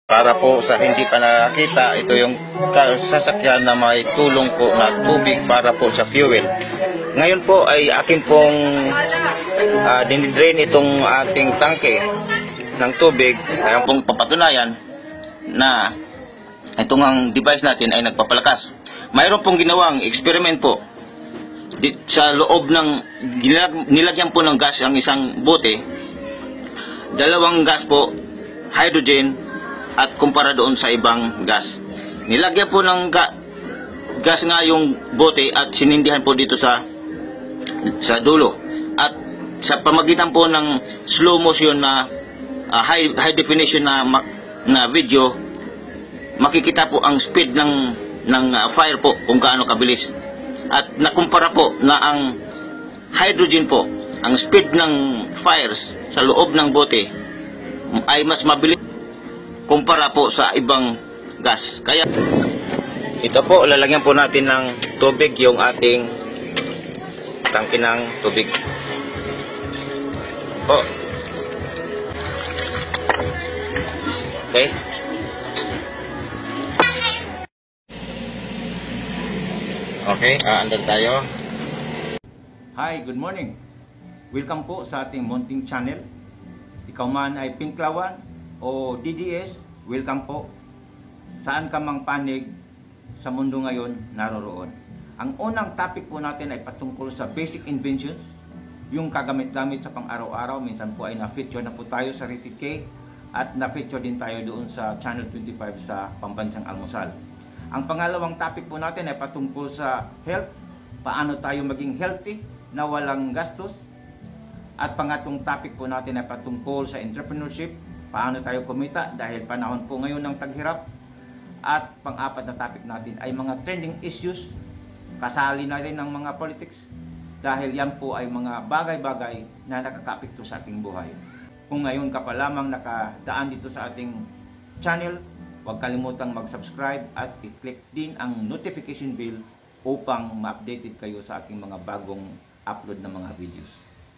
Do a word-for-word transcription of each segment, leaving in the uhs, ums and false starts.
Para po sa hindi pa nakakita, ito yung sasakyan na may tulong po na tubig para po sa fuel. Ngayon po ay akin pong uh, dinidrain itong ating tangke ng tubig. Ayan pong papatunayan na itong ang device natin ay nagpapalakas. Mayroon pong ginawang experiment po di, sa loob ng nilag, nilagyan po ng gas ang isang bote. Dalawang gas po, hydrogen at kumpara doon sa ibang gas. Nilagyan po ng ga gas nga yung bote at sinindihan po dito sa sa dulo. At sa pamagitan po ng slow motion na uh, high, high definition na, na video, makikita po ang speed ng, ng uh, fire po kung gaano kabilis. At nakumpara po na ang hydrogen po, ang speed ng fires sa loob ng bote ay mas mabilis kumpara po sa ibang gas. Kaya ito po, lalagyan po natin ng tubig yung ating tangke ng tubig. Po. Okay. Okay, uh, andar tayo. Hi, good morning. Welcome po sa ating Munting Channel. Ikaw man ay Pinklawan o D D S, welcome po. Saan ka mang panig sa mundo ngayon naroroon. Ang unang topic po natin ay patungkol sa basic inventions, yung kagamit-gamit sa pang-araw-araw. Minsan po ay na-feature na po tayo sa Rated K at na-feature din tayo doon sa Channel twenty-five sa Pambansang Almusal. Ang pangalawang topic po natin ay patungkol sa health, paano tayo maging healthy na walang gastos. At pangatlong topic po natin ay patungkol sa entrepreneurship, paano tayo kumita dahil panahon po ngayon ng taghirap. At pang-apat na topic natin ay mga trending issues, kasali na rin ng mga politics dahil yan po ay mga bagay-bagay na nakakapekto sa ating buhay. Kung ngayon ka pa lamang nakadaan dito sa ating channel, huwag kalimutang mag-subscribe at i-click din ang notification bell upang ma-updated kayo sa ating mga bagong upload na mga videos.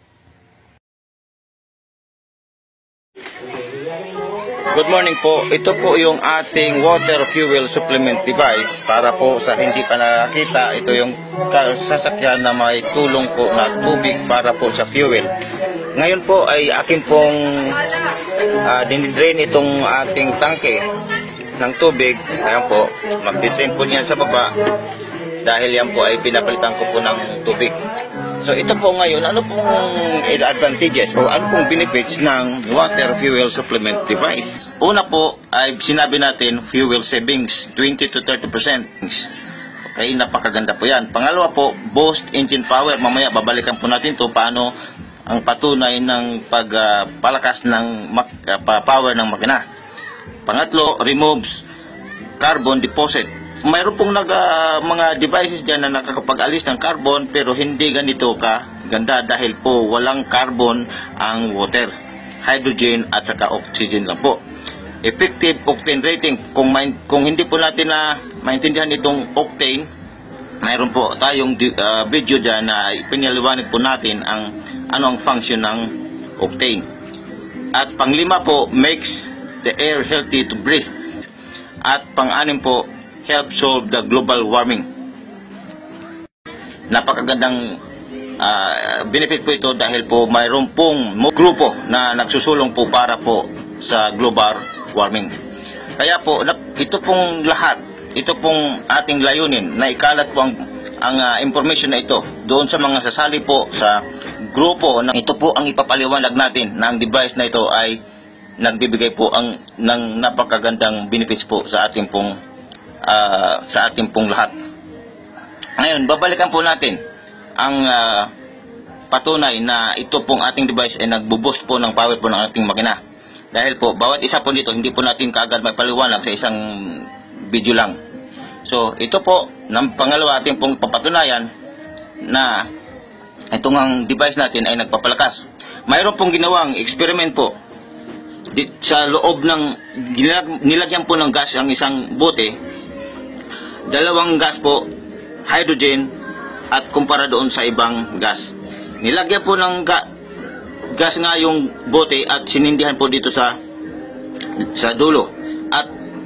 Good morning po. Ito po yung ating water fuel supplement device para po sa hindi pa nakakita. Ito yung sasakyan na may tulong po na tubig para po sa fuel. Ngayon po ay akin pong uh, dinidrain itong ating tangke ng tubig. Ayan po, magdidrain po niyan sa baba dahil yan po ay pinapalitan ko po ng tubig. So ito po ngayon, ano pong advantages o ano pong benefits ng water fuel supplement device? Una po ay sinabi natin fuel savings, twenty to thirty percent. Okay, napakaganda po yan. Pangalawa po, boost engine power. Mamaya babalikan po natin to paano ang patunay ng pagpalakas uh, ng uh, power ng makina. Pangatlo, removes carbon deposit. Mayroon pong nag, uh, mga devices dyan na nakakapag-alis ng carbon pero hindi ganito ka ganda dahil po walang carbon ang water, hydrogen at saka oxygen lang po. Effective octane rating, kung, main, kung hindi po natin na maintindihan itong octane, mayroon po tayong uh, video dyan na pinaliwanag po natin ang ano ang function ng octane. At panglima po, makes the air healthy to breathe. At pang-anim po, help solve the global warming. Napakagandang uh, benefit po ito dahil po mayroon pong grupo na nagsusulong po para po sa global warming. Kaya po ito pong lahat, ito pong ating layunin na ikalat po ang, ang uh, information na ito doon sa mga sasali po sa grupo. Na ito po ang ipapaliwanag natin na ang device na ito ay nagbibigay po ang ng napakagandang benefits po sa ating pong Uh, sa ating pong lahat. Ngayon, babalikan po natin ang uh, patunay na ito pong ating device ay nagbo-boost po ng power po ng ating makina. Dahil po, bawat isa po dito, hindi po natin kaagad magpaliwanag sa isang video lang. So, ito po, ng pangalawa ating pong papatunayan na itong ang device natin ay nagpapalakas. Mayroon pong ginawang experiment po di, sa loob ng nilag, nilagyan po ng gas ang isang bote. Dalawang gas po, hydrogen at kumpara doon sa ibang gas. Nilagyan po ng ga gas nga yung bote at sinindihan po dito sa sa dulo. At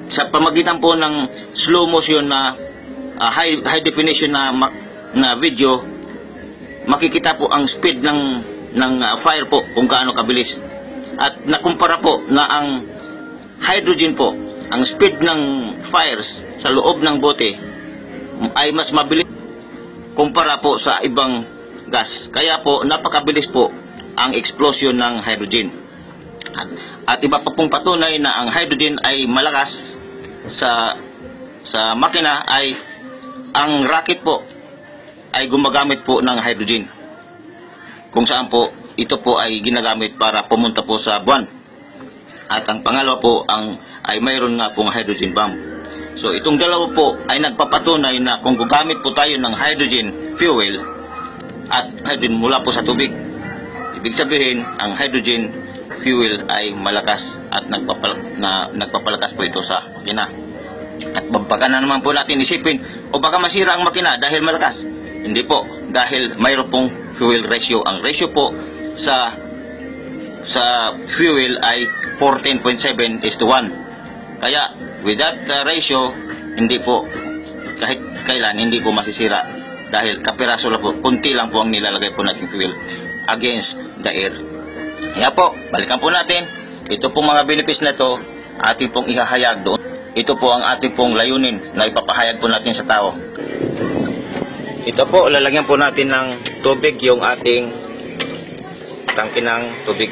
sa pamagitan po ng slow motion na uh, high, high definition na, na video, makikita po ang speed ng, ng uh, fire po kung gaano kabilis. At nakumpara po na ang hydrogen po, ang speed ng fires sa loob ng bote ay mas mabilis kumpara po sa ibang gas. Kaya po napakabilis po ang explosion ng hydrogen. At, at iba pa pong patunay na ang hydrogen ay malakas sa sa makina ay ang rocket po ay gumagamit po ng hydrogen. Kung saan po ito po ay ginagamit para pumunta po sa buwan. At ang pangalawa po ang ay mayroon nga pong hydrogen bomb. So itong dalawa po ay nagpapatunay na kung gugamit po tayo ng hydrogen fuel at hydrogen mula po sa tubig, ibig sabihin ang hydrogen fuel ay malakas at nagpapal na, nagpapalakas po ito sa makina. At baka na naman po natin isipin, o baka masira ang makina dahil malakas. Hindi po, dahil mayroon pong fuel ratio. Ang ratio po sa sa fuel ay fourteen point seven is to one. Kaya with that uh, ratio, hindi po kahit kailan hindi po masisira dahil kapiraso lang po, kunti lang po ang nilalagay po natin fuel against the air. Kaya po, balikan po natin. Ito pong mga benefits na ito, ating pong ihahayag doon. Ito po ang ating pong layunin na ipapahayag po natin sa tao. Ito po, lalagyan po natin ng tubig yung ating tangke ng tubig.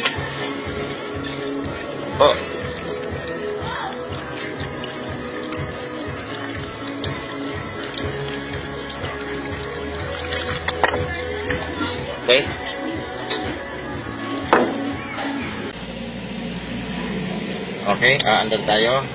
Po. Okay. Okay, uh, andar tayo.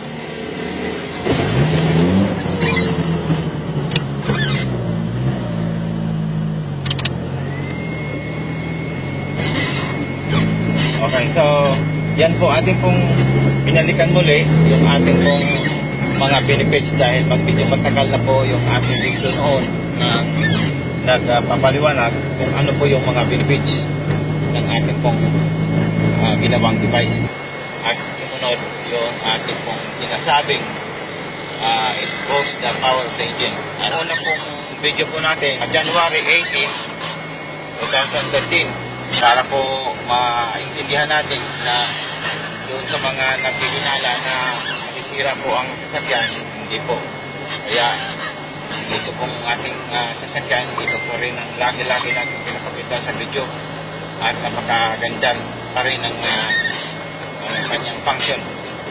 Okay, so yan po ating pong binalikan muli yung ating pong mga benefits dahil mag medyo matagal na po yung ating video noon na nagpapaliwanag kung ano po yung mga benefits ng ating pong uh, ginawang device. At sumunod yung ating pong sinasabing uh, it boosts the power of the engine. Ang una pong video po natin, January eighteenth, twenty thirteen, para po maintindihan natin na doon sa mga nagbiginala na masisira po ang sasakyan, hindi po. Kaya ito pong ating uh, sasakyan, ito po rin ang lagi-lagi natin pinapakita sa video at napakaganda pa rin ang uh, ang kanyang function.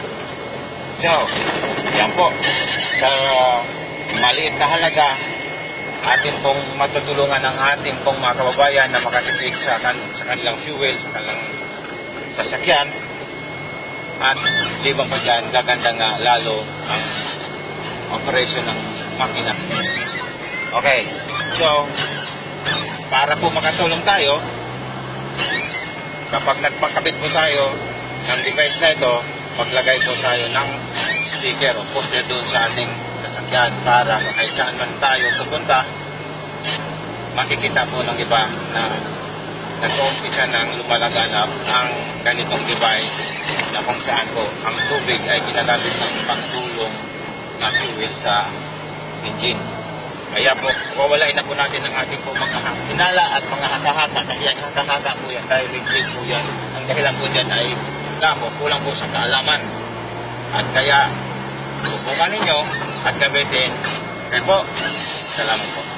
So, yan po. Sa uh, maliit na halaga, atin pong matutulungan ng ating pong mga kababayan na makatipid sa, kan sa kanilang fuel, sa kanilang sasakyan. At libang pa dyan, gaganda nga lalo ang operation ng makina. Okay, so, para po makatulong tayo, kapag nagpakabit po tayo ng device na ito, maglagay po tayo ng sticker o poster doon sa ating sasakyan para kahit saan man tayo pupunta, makikita po ng iba na nag-uumpisa ng lumalaganap ang ganitong device na kung saan po ang tubig ay ginagamit ng pangtulong na fuel sa engine. Kaya po, wawalain na po natin ang ating po mga hinala at mga haka-haka kasi ang haka-haka po yan dahil legit po yan. Ang dahilan po dyan ay lamo, kulang po sa kaalaman. At kaya, subukan ninyo at gamitin. Kaya po, salamat po.